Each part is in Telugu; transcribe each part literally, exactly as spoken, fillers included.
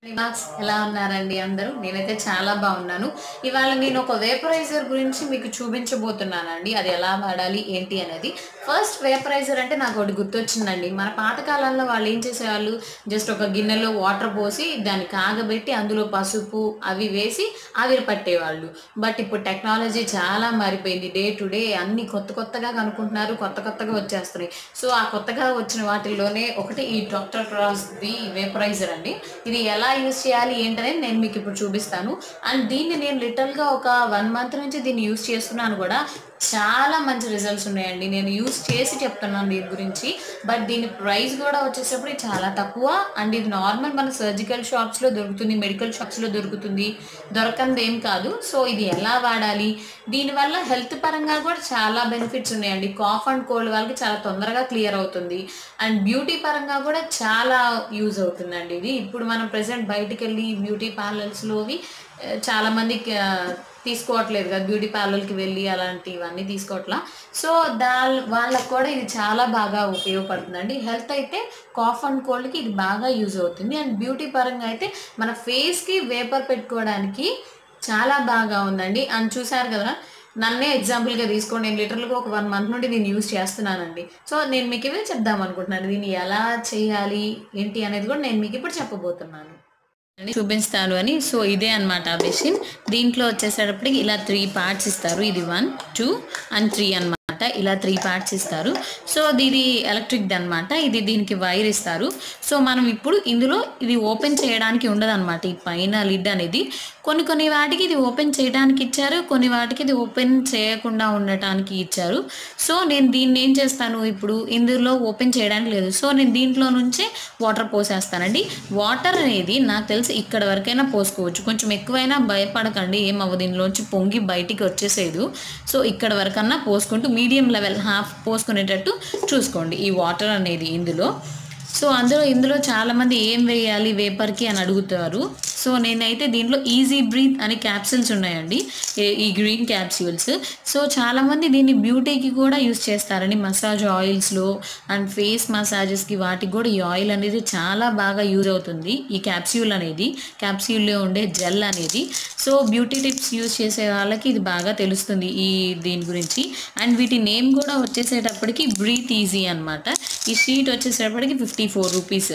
మార్క్స్ ఎలా ఉన్నారండి అందరూ? నేనైతే చాలా బాగున్నాను. ఇవాళ నేను ఒక వేపరైజర్ గురించి మీకు చూపించబోతున్నానండి. అది ఎలా వాడాలి ఏంటి అనేది. ఫస్ట్ వేపరైజర్ అంటే నాకు ఒకటి గుర్తొచ్చిందండి. మన పాతకాలంలో వాళ్ళు ఏం చేసేవాళ్ళు, జస్ట్ ఒక గిన్నెలో వాటర్ పోసి దాన్ని కాగబెట్టి అందులో పసుపు అవి వేసి ఆవిరి పట్టేవాళ్ళు. బట్ ఇప్పుడు టెక్నాలజీ చాలా మారిపోయింది. డే టు డే అన్ని కొత్త కొత్తగా కనుక్కుంటున్నారు, కొత్త కొత్తగా వచ్చేస్తున్నాయి. సో ఆ కొత్తగా వచ్చిన వాటిల్లోనే ఒకటి ఈ డాక్టర్ క్రాస్ది వేపరైజర్ అండి. ఇది ఎలా యూస్ చేయాలి ఏంటనేది నేను మీకు ఇప్పుడు చూపిస్తాను. అండ్ దీన్ని నేను లిటరల్గా ఒక వన్ మంత్ నుంచి దీన్ని యూస్ చేస్తున్నాను కూడా. చాలా మంచి రిజల్ట్స్ ఉన్నాయండి. నేను యూస్ చేసి చెప్తున్నాను దీని గురించి. బట్ దీని ప్రైస్ కూడా వచ్చేటప్పుడు చాలా తక్కువ. అండ్ ఇది నార్మల్ మన సర్జికల్ షాప్స్లో దొరుకుతుంది, మెడికల్ షాప్స్లో దొరుకుతుంది, దొరకంది ఏం కాదు. సో ఇది ఎలా వాడాలి, దీనివల్ల హెల్త్ పరంగా కూడా చాలా బెనిఫిట్స్ ఉన్నాయండి. కాఫ్ అండ్ కోల్డ్ వాళ్ళకి చాలా తొందరగా క్లియర్ అవుతుంది. అండ్ బ్యూటీ పరంగా కూడా చాలా యూజ్ అవుతుందండి ఇది. ఇప్పుడు మనం ప్రెసెంట్ బయటికి వెళ్ళి బ్యూటీ పార్లర్స్లోవి చాలామంది తీసుకోవట్లేదు కదా, బ్యూటీ పార్లర్కి వెళ్ళి అలాంటివన్నీ తీసుకోవట్లా. సో దా వాళ్ళకు కూడా ఇది చాలా బాగా ఉపయోగపడుతుందండి. హెల్త్ అయితే కాఫ్ అండ్ కోల్డ్కి ఇది బాగా యూజ్ అవుతుంది. అండ్ బ్యూటీ పరంగా అయితే మన ఫేస్కి వేపర్ పెట్టుకోవడానికి చాలా బాగా ఉందండి. అండ్ చూసారు కదా, నన్నే ఎగ్జాంపుల్గా తీసుకోండి. నేను లిటరల్గా ఒక వన్ మంత్ నుండి దీన్ని యూజ్ చేస్తున్నానండి. సో నేను మీకు ఇవే చెప్దాం అనుకుంటున్నాను. దీన్ని ఎలా చేయాలి ఏంటి అనేది కూడా నేను మీకు ఇప్పుడు చెప్పబోతున్నాను, చూపిస్తాను అని. సో ఇదే అనమాట ఆ మెషిన్. దీంట్లో వచ్చేసేటప్పటికి ఇలా త్రీ పార్ట్స్ ఇస్తారు. ఇది వన్, టూ అండ్ త్రీ అనమాట. ఇలా త్రీ పార్ట్స్ ఇస్తారు. సో ఇది ఎలక్ట్రిక్ది అనమాట. ఇది దీనికి వైర్ ఇస్తారు. సో మనం ఇప్పుడు ఇందులో ఇది ఓపెన్ చేయడానికి ఉండదు అనమాట. ఈ పైన లిడ్ అనేది కొన్ని కొన్ని వాటికి ఇది ఓపెన్ చేయడానికి ఇచ్చారు, కొన్ని వాటికి ఇది ఓపెన్ చేయకుండా ఉండటానికి ఇచ్చారు. సో నేను దీన్ని ఏం చేస్తాను, ఇప్పుడు ఇందులో ఓపెన్ చేయడానికి లేదు. సో నేను దీంట్లో నుంచే వాటర్ పోసేస్తానండి. వాటర్ అనేది నాకు తెలిసి ఇక్కడ వరకైనా పోసుకోవచ్చు, కొంచెం ఎక్కువైనా భయపడకండి, ఏమవ్వదు, దీనిలోంచి పొంగి బయటికి వచ్చేసేదు. సో ఇక్కడ వరకన్నా పోసుకుంటూ మీడియం లెవెల్ హాఫ్ పోసుకునేటట్టు చూసుకోండి ఈ వాటర్ అనేది ఇందులో. సో అందులో ఇందులో చాలామంది ఏం వేయాలి వేపర్కి అని అడుగుతారు. సో నేనైతే దీంట్లో ఈజీ బ్రీత్ అనే క్యాప్సూల్స్ ఉన్నాయండి, ఈ గ్రీన్ క్యాప్సూల్స్. సో చాలామంది దీన్ని బ్యూటీకి కూడా యూస్ చేస్తారండి, మసాజ్ ఆయిల్స్లో అండ్ ఫేస్ మసాజెస్కి వాటికి కూడా ఈ ఆయిల్ అనేది చాలా బాగా యూజ్ అవుతుంది. ఈ క్యాప్సూల్ అనేది, క్యాప్సూల్లో ఉండే జెల్ అనేది. సో బ్యూటీ టిప్స్ యూజ్ చేసే వాళ్ళకి ఇది బాగా తెలుస్తుంది ఈ దీని గురించి. అండ్ వీటి నేమ్ కూడా వచ్చేసేటప్పటికి బ్రీత్ ఈజీ అనమాట. ఈ షీట్ వచ్చేసేటప్పటికి ఫిఫ్టీ ఫోర్ రూపీస్.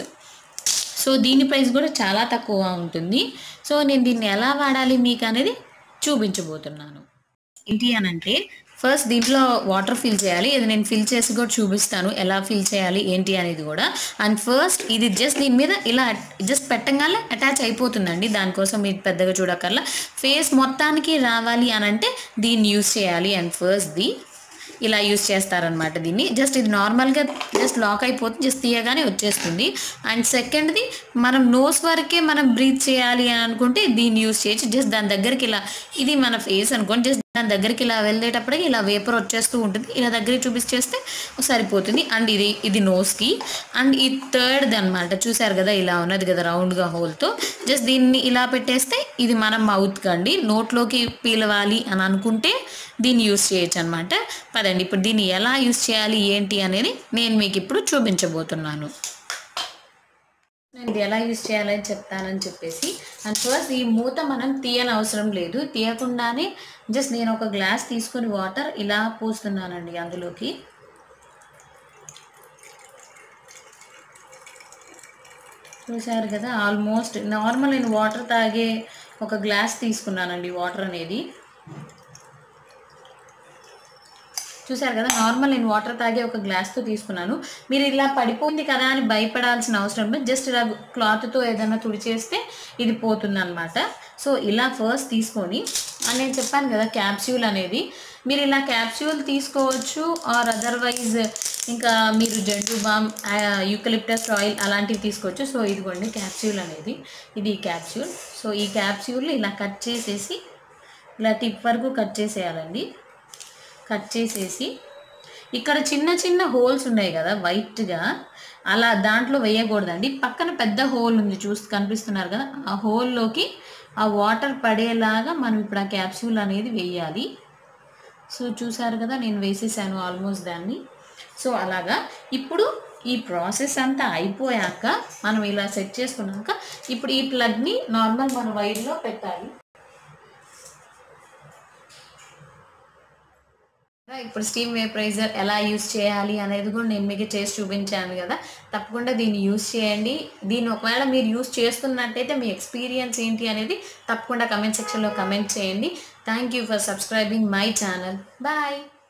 సో దీని ప్రైస్ కూడా చాలా తక్కువ ఉంటుంది. సో నేను దీన్ని ఎలా వాడాలి మీకు అనేది చూపించబోతున్నాను. ఏంటి అని అంటే, ఫస్ట్ దీంట్లో వాటర్ ఫిల్ చేయాలి. ఇది నేను ఫిల్ చేసి కూడా చూపిస్తాను ఎలా ఫిల్ చేయాలి ఏంటి అనేది కూడా. అండ్ ఫస్ట్ ఇది జస్ట్ దీని మీద ఇలా జస్ట్ పెట్టగానే అటాచ్ అయిపోతుందండి. దానికోసం మీరు పెద్దగా చూడక్కర్లా. ఫేస్ మొత్తానికి రావాలి అని అంటే దీన్ని యూజ్ చేయాలి. అండ్ ఫస్ట్ది ఇలా యూజ్ చేస్తారనమాట దీన్ని. జస్ట్ ఇది నార్మల్గా జస్ట్ లాక్ అయిపోతుంది, జస్ట్ తీయగానే వచ్చేస్తుంది. అండ్ సెకండ్ది మనం నోస్ వరకే మనం బ్రీత్ చేయాలి అని అనుకుంటే దీన్ని యూజ్ చేయొచ్చు. జస్ట్ దాని దగ్గరికి ఇలా, ఇది మన ఫేస్ అనుకోండి, జస్ట్ దాని దగ్గరికి ఇలా వెళ్ళేటప్పటికి ఇలా వేపర్ వచ్చేస్తూ ఉంటుంది. ఇలా దగ్గరికి చూపించేస్తే సరిపోతుంది. అండ్ ఇది ఇది నోస్కి. అండ్ ఈ థర్డ్ది అనమాట, చూసారు కదా ఇలా ఉన్నది కదా రౌండ్గా హోల్తో. జస్ట్ దీన్ని ఇలా పెట్టేస్తే ఇది మన మౌత్కి అండి, నోట్లోకి పీలవాలి అని అనుకుంటే దీన్ని యూస్ చేయొచ్చు అనమాట. పదండి ఇప్పుడు దీన్ని ఎలా యూస్ చేయాలి ఏంటి అనేది నేను మీకు ఇప్పుడు చూపించబోతున్నాను. నేను ఇది ఎలా యూస్ చేయాలని చెప్తానని చెప్పేసి. అండ్ ఫస్ట్ ఈ మూత మనం తీయని అవసరం లేదు, తీయకుండానే జస్ట్ నేను ఒక గ్లాస్ తీసుకొని వాటర్ ఇలా పోస్తున్నానండి అందులోకి. చూసారు కదా, ఆల్మోస్ట్ నార్మల్ నేను వాటర్ తాగే ఒక గ్లాస్ తీసుకున్నానండి వాటర్ అనేది. చూసారు కదా, నార్మల్ నేను వాటర్ తాగే ఒక గ్లాస్తో తీసుకున్నాను. మీరు ఇలా పడిపోయింది కదా అని భయపడాల్సిన అవసరం లేదు. జస్ట్ ఇలా క్లాత్తో ఏదైనా తుడిచేస్తే ఇది పోతుంది అనమాట. సో ఇలా ఫస్ట్ తీసుకొని, అని నేను చెప్పాను కదా క్యాప్సూల్ అనేది, మీరు ఇలా క్యాప్సూల్ తీసుకోవచ్చు. ఆర్ అదర్వైజ్ ఇంకా మీరు జండు బామ్, యూకలిప్టస్ ఆయిల్ అలాంటివి తీసుకోవచ్చు. సో ఇదిగోండి క్యాప్సూల్ అనేది, ఇది క్యాప్సూల్. సో ఈ క్యాప్సూల్ ఇలా కట్ చేసేసి ఇలా టిప్ వరకు కట్ చేసేయాలండి. కట్ చేసేసి ఇక్కడ చిన్న చిన్న హోల్స్ ఉన్నాయి కదా వైట్గా, అలా దాంట్లో వేయకూడదండి. పక్కన పెద్ద హోల్ ఉంది, చూసి కనిపిస్తున్నారు కదా, ఆ హోల్లోకి ఆ వాటర్ పడేలాగా మనం ఇప్పుడు ఆ క్యాప్సూల్ అనేది వేయాలి. సో చూసారు కదా, నేను వేసేసాను ఆల్మోస్ట్ దాన్ని. సో అలాగా ఇప్పుడు ఈ ప్రాసెస్ అంతా అయిపోయాక మనం ఇలా సెట్ చేసుకున్నాక ఇప్పుడు ఈ ప్లగ్ని నార్మల్ మన వైర్లో పెట్టాలి. ఇప్పుడు స్టీమ్ వేపరైజర్ ఎలా యూస్ చేయాలి అనేది కూడా నేను మీకు చేసి చూపించాను కదా. తప్పకుండా దీన్ని యూస్ చేయండి. దీన్ని ఒకవేళ మీరు యూస్ చేస్తున్నట్టయితే మీ ఎక్స్పీరియన్స్ ఏంటి అనేది తప్పకుండా కమెంట్ సెక్షన్లో కమెంట్ చేయండి. Thank you for subscribing my channel. Bye.